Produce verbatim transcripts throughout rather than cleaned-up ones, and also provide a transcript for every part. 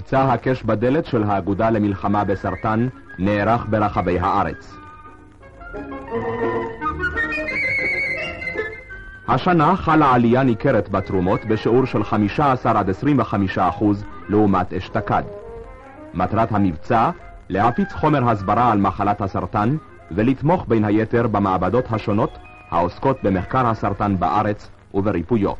מבצע הקש בדלת של האגודה למלחמה בסרטן נערך ברחבי הארץ. השנה חלה עלייה ניכרת בתרומות בשיעור של חמישה עשר עד עשרים וחמישה אחוז לעומת אשתקד. מטרת המבצע להפיץ חומר הסברה על מחלת הסרטן ולתמוך בין היתר במעבדות השונות העוסקות במחקר הסרטן בארץ ובריפויו.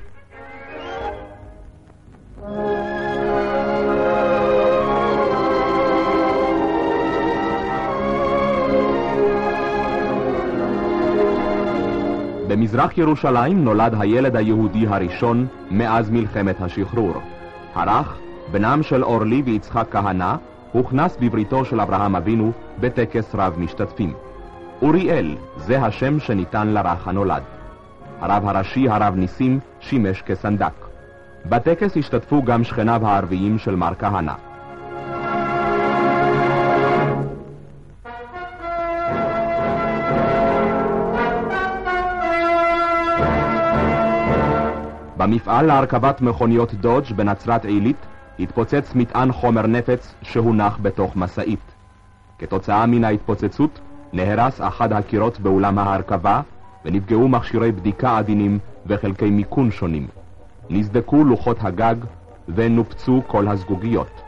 במזרח ירושלים נולד הילד היהודי הראשון מאז מלחמת השחרור. הרח, בנם של אורלי ויצחק כהנא, הוכנס בבריתו של אברהם אבינו בטקס רב משתתפים. אוריאל, זה השם שניתן לרך הנולד. הרב הראשי הרב ניסים שימש כסנדק. בטקס השתתפו גם שכניו הערביים של מר כהנא. במפעל להרכבת מכוניות דודג' בנצרת עילית התפוצץ מטען חומר נפץ שהונח בתוך מסעית. כתוצאה מן ההתפוצצות נהרס אחד הקירות באולם ההרכבה ונפגעו מכשירי בדיקה עדינים וחלקי מיקון שונים. נזדקו לוחות הגג ונופצו כל הזגוגיות.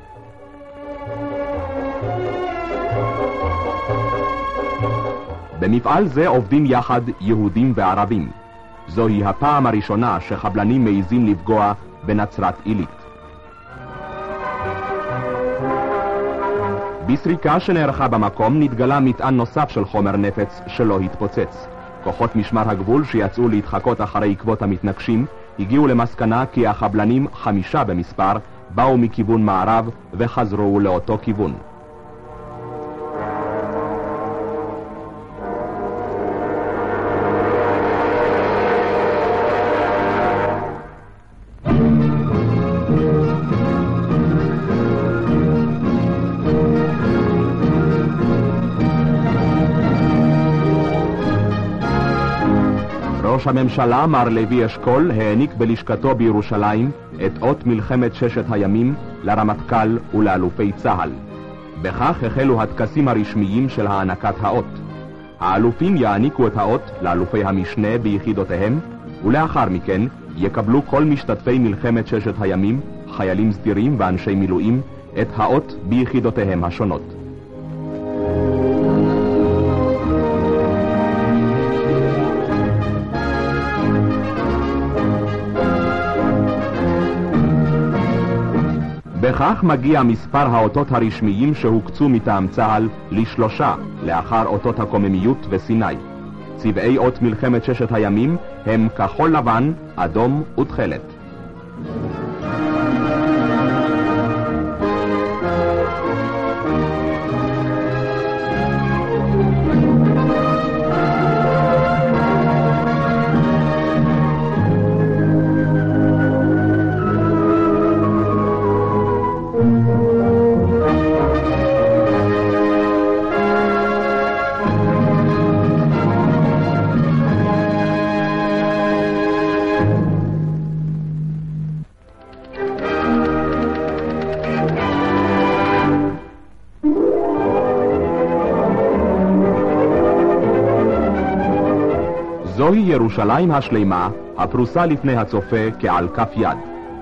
במפעל זה עובדים יחד יהודים וערבים. זוהי הפעם הראשונה שחבלנים מעיזים לפגוע בנצרת עילית. בסריקה שנערכה במקום נתגלה מטען נוסף של חומר נפץ שלא התפוצץ. כוחות משמר הגבול שיצאו להתחקות אחרי עקבות המתנגשים הגיעו למסקנה כי החבלנים, חמישה במספר, באו מכיוון מערב וחזרו לאותו כיוון. ראש הממשלה מר לוי אשכול העניק בלשכתו בירושלים את אות מלחמת ששת הימים לרמטכ"ל ולאלופי צה"ל. בכך החלו הטקסים הרשמיים של הענקת האות. האלופים יעניקו את האות לאלופי המשנה ביחידותיהם, ולאחר מכן יקבלו כל משתתפי מלחמת ששת הימים, חיילים סדירים ואנשי מילואים, את האות ביחידותיהם השונות. בכך מגיע מספר האותות הרשמיים שהוקצו מטעם צה"ל לשלושה, לאחר אותות הקוממיות וסיני. צבעי אות מלחמת ששת הימים הם כחול לבן, אדום ותכלת. זוהי ירושלים השלמה, הפרוסה לפני הצופה כעל כף יד.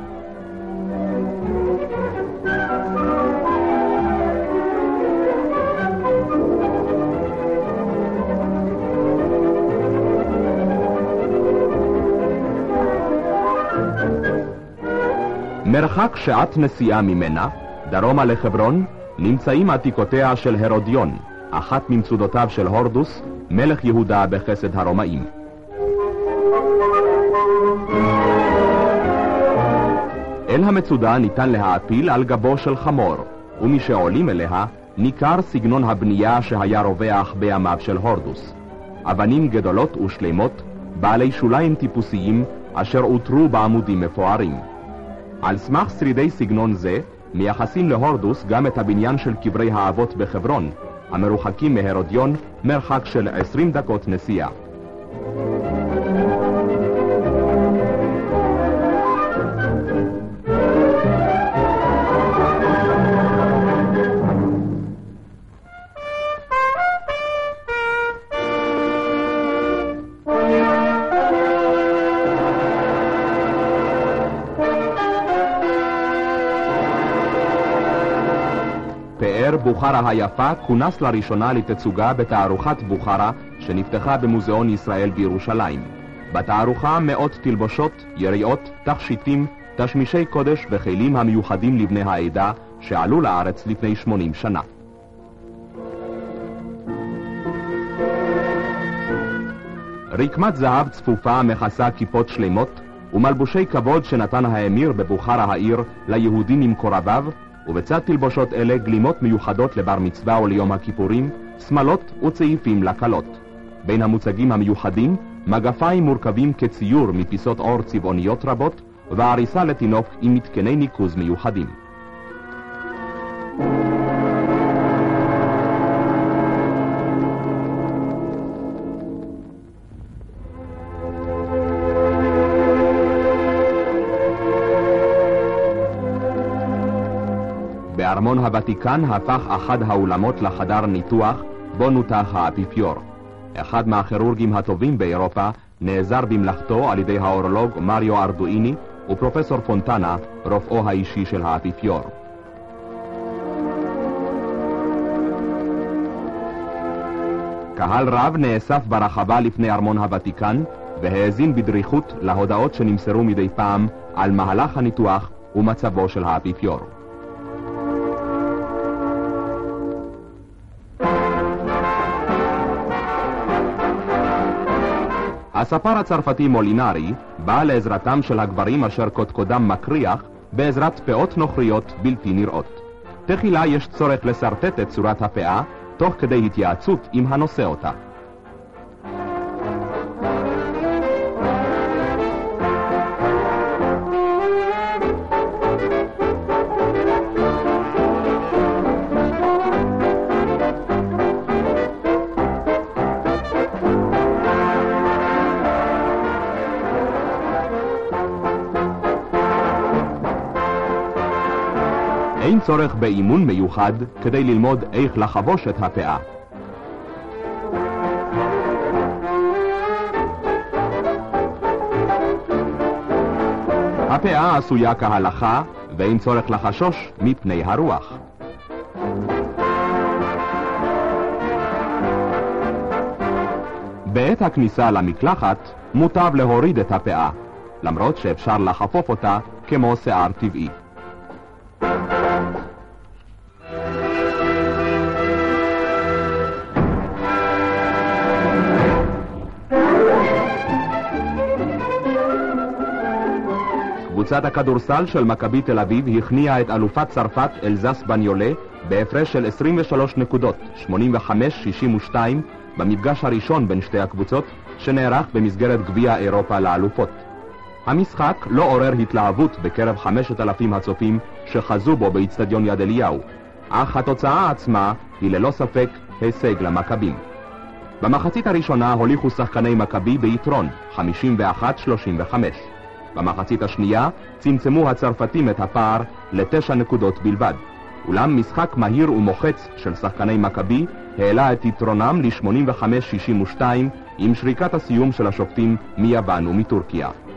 מרחק שעת נסיעה ממנה, דרומה לחברון, נמצאים עתיקותיה של הרודיון, אחת ממצודותיו של הורדוס, מלך יהודה בחסד הרומאים. אל המצודה ניתן להעפיל על גבו של חמור, ומשעולים אליה ניכר סגנון הבנייה שהיה רווח בימיו של הורדוס. אבנים גדולות ושלמות, בעלי שוליים טיפוסיים, אשר אותרו בעמודים מפוארים. על סמך שרידי סגנון זה, מייחסים להורדוס גם את הבניין של קברי האבות בחברון, המרוחקים מהרודיון מרחק של עשרים דקות נסיעה. פאר בוכרה היפה כונס לראשונה לתצוגה בתערוכת בוכרה שנפתחה במוזיאון ישראל בירושלים. בתערוכה מאות תלבושות, יריעות, תכשיטים, תשמישי קודש וכלים המיוחדים לבני העדה שעלו לארץ לפני שמונים שנה. רקמת זהב צפופה מכסה כיפות שלמות ומלבושי כבוד שנתן האמיר בבוכרה העיר ליהודים ממקורביו, ובצד תלבושות אלה גלימות מיוחדות לבר מצווה או ליום הכיפורים, שמלות וצעיפים לקלות. בין המוצגים המיוחדים, מגפיים מורכבים כציור מפיסות אור צבעוניות רבות, ועריסה לתינוק עם מתקני ניקוז מיוחדים. בארמון הוותיקן הפך אחד האולמות לחדר ניתוח בו נותח האפיפיור. אחד מהכירורגים הטובים באירופה נעזר במלאכתו על ידי האורולוג מריו ארדואיני ופרופסור פונטנה, רופאו האישי של האפיפיור. קהל רב נאסף ברחבה לפני ארמון הוותיקן והאזין בדריכות להודעות שנמסרו מדי פעם על מהלך הניתוח ומצבו של האפיפיור. הספר הצרפתי מולינרי בא לעזרתם של הגברים אשר קודקודם מקריח בעזרת פאות נוכריות בלתי נראות. תחילה יש צורך לסרטט את צורת הפאה תוך כדי התייעצות עם הנושא אותה. אין צורך באימון מיוחד כדי ללמוד איך לחבוש את הפאה. הפאה עשויה כהלכה ואין צורך לחשוש מפני הרוח. בעת הכניסה למקלחת מוטב להוריד את הפאה, למרות שאפשר לחפוף אותה כמו שיער טבעי. קבוצת הכדורסל של מכבי תל אביב הכניעה את אלופת צרפת אלזס בניולה בהפרש של עשרים ושלוש נקודות, שמונים וחמש שישים ושתיים, במפגש הראשון בין שתי הקבוצות שנערך במסגרת גביע אירופה לאלופות. המשחק לא עורר התלהבות בקרב חמשת אלפים הצופים שחזו בו באצטדיון יד אליהו, אך התוצאה עצמה היא ללא ספק הישג למכבים. במחצית הראשונה הוליכו שחקני מכבי ביתרון חמישים ואחת שלושים וחמש. במחצית השנייה צמצמו הצרפתים את הפער לתשע נקודות בלבד, אולם משחק מהיר ומוחץ של שחקני מכבי העלה את יתרונם ל-שמונים וחמש שישים ושתיים עם שריקת הסיום של השופטים מיוון ומטורקיה.